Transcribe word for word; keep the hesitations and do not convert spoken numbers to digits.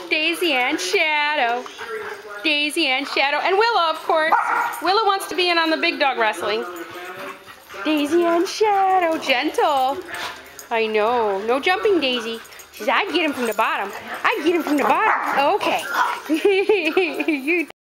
Daisy and Shadow. Daisy and Shadow. And Willow, of course. Willow wants to be in on the big dog wrestling. Daisy and Shadow. Gentle. I know. No jumping, Daisy. She says, I'd get him from the bottom. I'd get him from the bottom. Okay. you